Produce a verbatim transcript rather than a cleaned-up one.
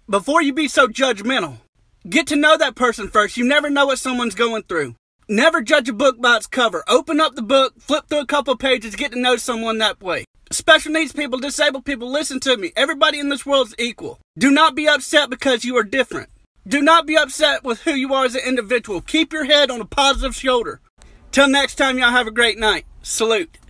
before you be so judgmental. Get to know that person first. You never know what someone's going through. Never judge a book by its cover. Open up the book, flip through a couple of pages, get to know someone that way. Special needs people, disabled people, listen to me. Everybody in this world is equal. Do not be upset because you are different. Do not be upset with who you are as an individual. Keep your head on a positive shoulder. Till next time, y'all have a great night. Salute.